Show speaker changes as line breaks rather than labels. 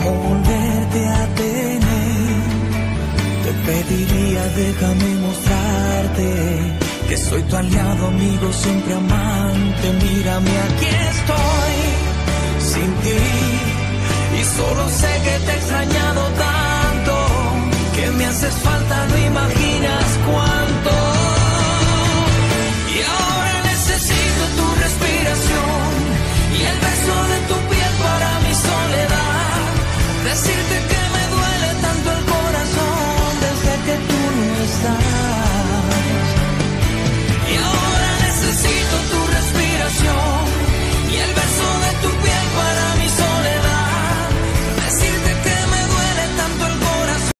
volverte a tener, te pediría déjame mostrarte que soy tu aliado, amigo, siempre amante. Mírame, aquí estoy sin ti y solo sé que te he extrañado tanto, que me haces falta, no imaginas cuánto. Y ahora necesito tu respiración y el beso de tu piel para mi soledad, decirte que